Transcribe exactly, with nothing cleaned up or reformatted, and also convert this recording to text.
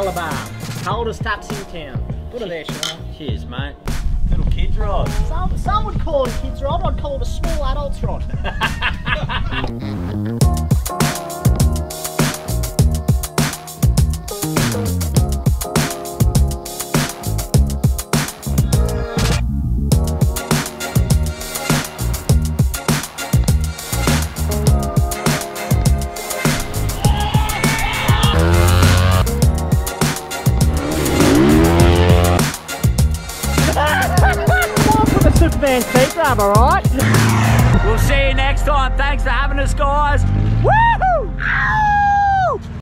Calabar, coldest taps in town. What are they, Sean? Cheers, mate. Little kids rod. Some, some would call it a kids rod, I'd call it a small adult's rod. Superman seat grab, alright? We'll see you next time. Thanks for having us, guys. Woo!